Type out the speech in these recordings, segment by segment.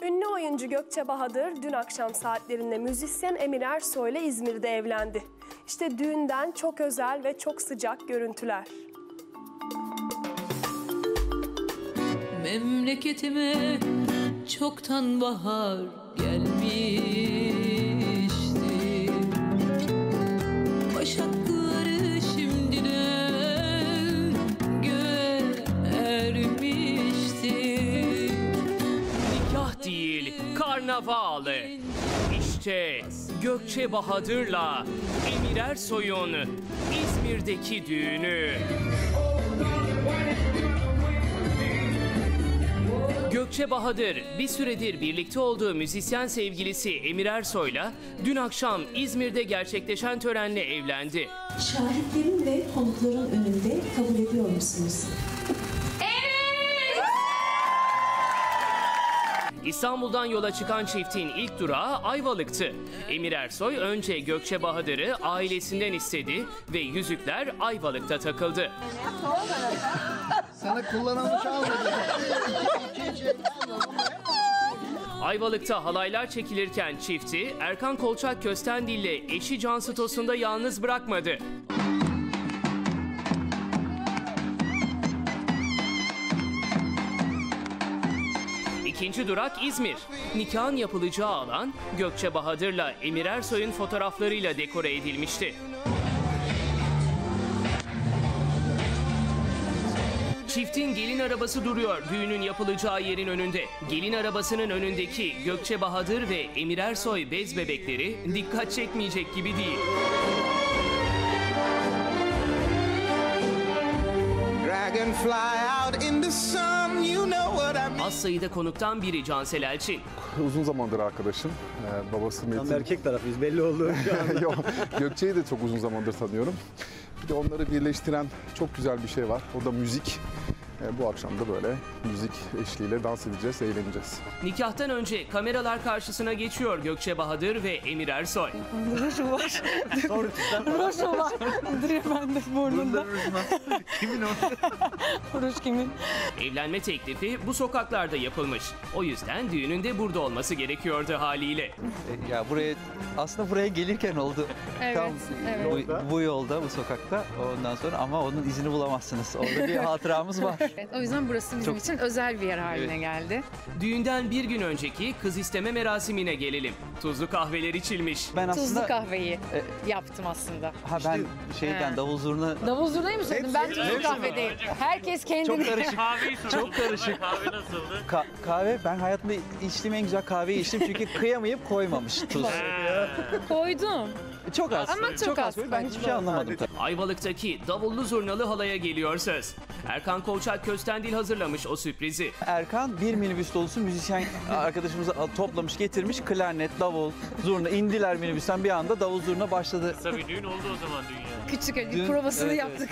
Ünlü oyuncu Gökçe Bahadır dün akşam saatlerinde müzisyen Emir Ersoy ile İzmir'de evlendi. İşte düğünden çok özel ve çok sıcak görüntüler. Memleketime çoktan bahar gelmişti. Başakları şimdiden göğe ermişti. Nikah değil, karnavalı. İşte Gökçe Bahadır'la Emir Ersoy'un İzmir'deki düğünü. Gökçe Bahadır bir süredir birlikte olduğu müzisyen sevgilisi Emir Ersoy'la dün akşam İzmir'de gerçekleşen törenle evlendi. Şahitlerin ve konukların önünde kabul ediyor musunuz? İstanbul'dan yola çıkan çiftin ilk durağı Ayvalık'tı. Emir Ersoy önce Gökçe Bahadır'ı ailesinden istedi ve yüzükler Ayvalık'ta takıldı. Sana kullanılmış almadı. Ayvalık'ta halaylar çekilirken çifti Erkan Kolçak Köstendil ile eşi Cansu Tosun'da yalnız bırakmadı. İkinci durak İzmir. Nikahın yapılacağı alan Gökçe Bahadır'la Emir Ersoy'un fotoğraflarıyla dekore edilmişti. Çiftin gelin arabası duruyor düğünün yapılacağı yerin önünde. Gelin arabasının önündeki Gökçe Bahadır ve Emir Ersoy bez bebekleri dikkat çekmeyecek gibi değil. Az sayıda konuktan biri Cansel Elçin. Uzun zamandır arkadaşım. Babası Metin. Tam erkek tarafıyız belli oldu şu anda. Yok, Gökçe'yi de çok uzun zamandır tanıyorum. Bir de onları birleştiren çok güzel bir şey var. O da müzik. Bu akşam da böyle müzik eşliğiyle dans edeceğiz, eğleneceğiz. Nikahtan önce kameralar karşısına geçiyor Gökçe Bahadır ve Emir Ersoy. Rujum var. Rujum var. Duruyor bende burnumda. Kimin o? Ruj kimin? Evlenme teklifi bu sokaklarda yapılmış. O yüzden düğünün de burada olması gerekiyordu haliyle. Ya aslında buraya gelirken oldu. Evet, Tam evet. Bu yolda, bu sokakta. Ondan sonra ama onun izini bulamazsınız. Orada bir hatıramız var. Evet, o yüzden burası bizim için özel bir yer haline geldi. Düğünden bir gün önceki kız isteme merasimine gelelim. Tuzlu kahveler içilmiş. Ben Tuzlu aslında kahveyi yaptım aslında. ben şeyden davul zurna Davul zurnayı mı söyledin? Ben tuzlu kahvedeyim. Herkes kendini... çok karışık. Çok karışık. Kahve nasıldı? Kahve ben hayatımda içtiğim en güzel kahveyi içtim çünkü kıyamayıp koymamış tuz. Koydum. Çok az. Ama çok az. Ben hiçbir şey anlamadım. Ayvalık'taki davullu zurnalı halaya geliyor söz. Erkan Kolçak Köstendil hazırlamış o sürprizi. Erkan bir minibüs dolusu müzisyen arkadaşımızı toplamış getirmiş. Klarnet, davul, zurna indiler minibüsten bir anda davul zurna başladı. Kısa bir düğün oldu o zaman dünya. Küçük bir provasını evet, yaptık.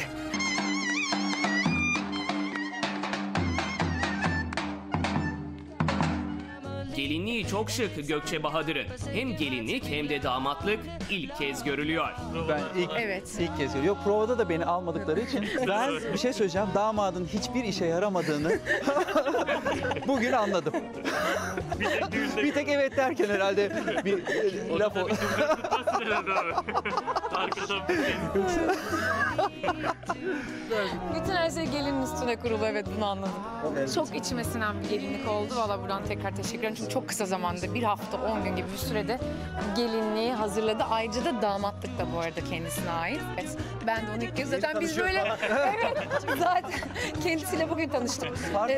Gelinliği çok şık Gökçe Bahadır'ın. Hem gelinlik hem de damatlık ilk kez görülüyor. Ben ilk kez görüyorum. Yok provada da beni almadıkları için ben bir şey söyleyeceğim. Damadın hiçbir işe yaramadığını bugün anladım. Bir tek evet derken herhalde bir laf o. Arkadan bir şey. Bütün her şey gelinin üstüne kurulu, evet bunu anladım. Çok içime sinen bir gelinlik oldu. Valla buradan tekrar teşekkür ederim. Çünkü çok kısa zamanda, bir hafta 10 gün gibi bir sürede gelinliği hazırladı. Ayrıca da damatlık da bu arada kendisine ait. Evet, ben de onu ilk kez zaten biz böyle... Evet, zaten kendisiyle bugün tanıştık.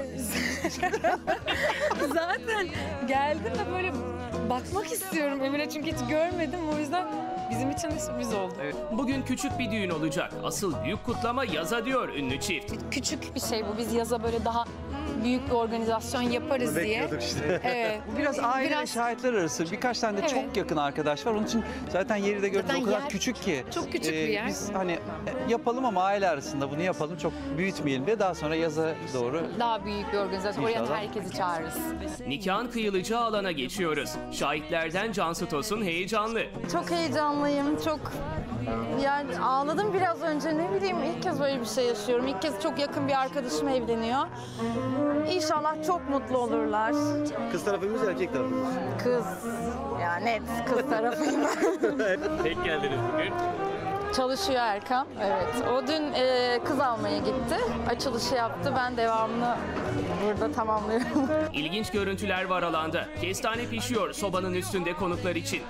Zaten geldim de böyle bakmak istiyorum Emine çünkü hiç görmedim. O yüzden bizim için de sürpriz oldu. Bugün küçük bir düğün olacak. Asıl büyük kutlama yaza diyor ünlü çift. Küçük bir şey bu. Biz yaza böyle daha büyük bir organizasyon yaparız diye. işte. Evet. Biraz aile ve şahitler arası birkaç tane de Evet. çok yakın arkadaş var. Onun için zaten yeri de gördüğünüz o Zaten kadar yer küçük ki. çok küçük bir yer. Biz hani yapalım ama aile arasında bunu yapalım. Çok büyütmeyelim ve daha sonra yaza doğru. Daha büyük bir organizasyon. Oraya İnşallah. herkesi çağırırız. Nikahın kıyılacağı alana geçiyoruz. Şahitlerden Cansu Tosun heyecanlı. Çok heyecanlıyım, çok Yani ağladım biraz önce, ne bileyim, ilk kez böyle bir şey yaşıyorum. İlk kez çok yakın bir arkadaşım evleniyor. İnşallah çok mutlu olurlar. Kız tarafımız, erkek tarafımız. Kız, ya net kız tarafıyım. Tek geldiniz bugün. Çalışıyor Erkan, evet. O dün kız almaya gitti, açılışı yaptı. Ben devamını burada tamamlıyorum. İlginç görüntüler var alanda. Kestane pişiyor sobanın üstünde konuklar için.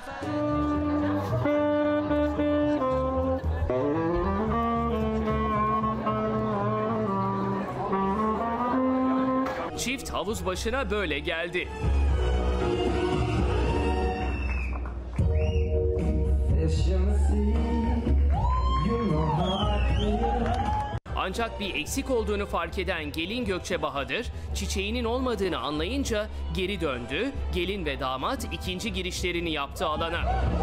Çift havuz başına böyle geldi. Ancak bir eksik olduğunu fark eden gelin Gökçe Bahadır, çiçeğinin olmadığını anlayınca geri döndü. Gelin ve damat ikinci girişlerini yaptı alana.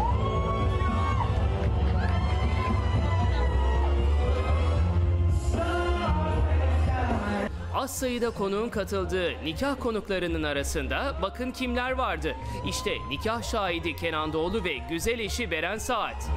Az sayıda konuğun katıldığı nikah konuklarının arasında bakın kimler vardı. İşte nikah şahidi Kenan Doğulu ve güzel eşi Beren Saat.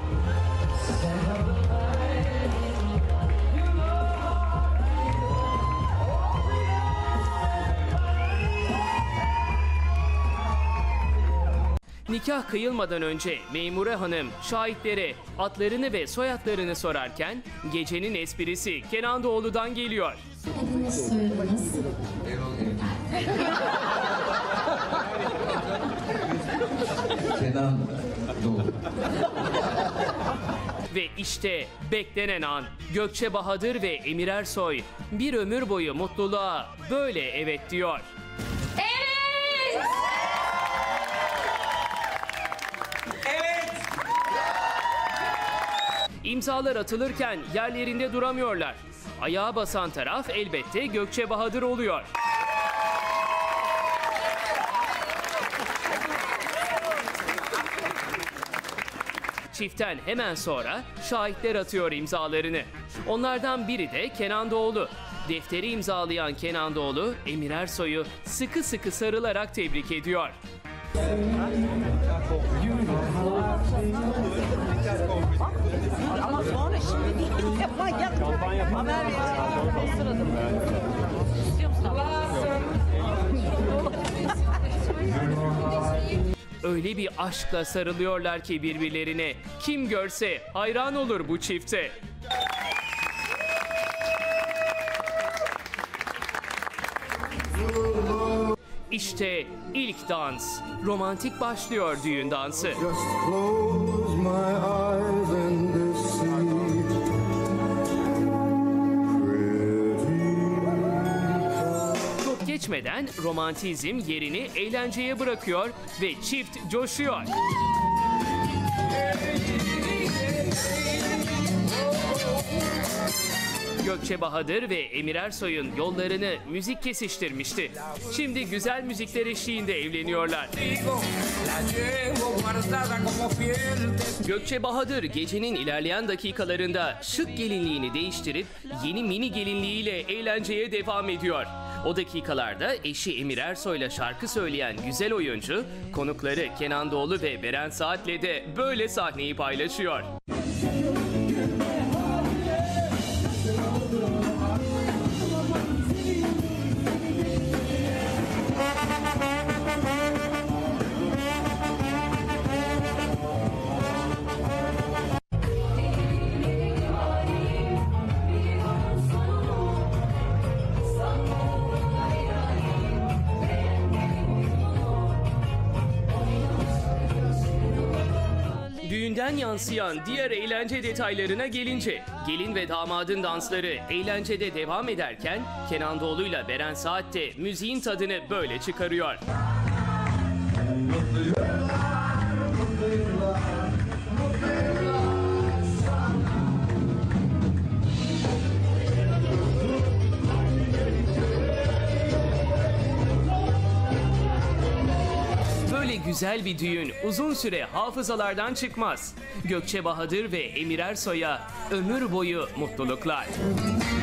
Nikah kıyılmadan önce Meymure Hanım şahitlere adlarını ve soyadlarını sorarken gecenin esprisi Kenan Doğulu'dan geliyor. Adınız, soyadınız? Kenan Doğulu. Ve işte beklenen an. Gökçe Bahadır ve Emir Ersoy bir ömür boyu mutluluğa böyle evet diyor. İmzalar atılırken yerlerinde duramıyorlar. Ayağa basan taraf elbette Gökçe Bahadır oluyor. Çiftten hemen sonra şahitler atıyor imzalarını. Onlardan biri de Kenan Doğulu. Defteri imzalayan Kenan Doğulu, Emir Ersoy'u sıkı sıkı sarılarak tebrik ediyor. Ama sonra şimdi haber Öyle bir aşkla sarılıyorlar ki birbirlerine. Kim görse hayran olur bu çifte. İşte ilk dans. Romantik başlıyor düğün dansı. Çok geçmeden romantizm yerini eğlenceye bırakıyor ve çift coşuyor. Gökçe Bahadır ve Emir Ersoy'un yollarını müzik kesiştirmişti. Şimdi güzel müzikler eşliğinde evleniyorlar. Gökçe Bahadır gecenin ilerleyen dakikalarında şık gelinliğini değiştirip yeni mini gelinliğiyle eğlenceye devam ediyor. O dakikalarda eşi Emir Ersoy'la şarkı söyleyen güzel oyuncu, konukları Kenan Doğulu ve Beren Saat'le de böyle sahneyi paylaşıyor. Düğünden yansıyan diğer eğlence detaylarına gelince, gelin ve damadın dansları eğlencede devam ederken Kenan Doğulu'yla Beren Saat de müziğin tadını böyle çıkarıyor. Böyle güzel bir düğün uzun süre hafızalardan çıkmaz. Gökçe Bahadır ve Emir Ersoy'a ömür boyu mutluluklar.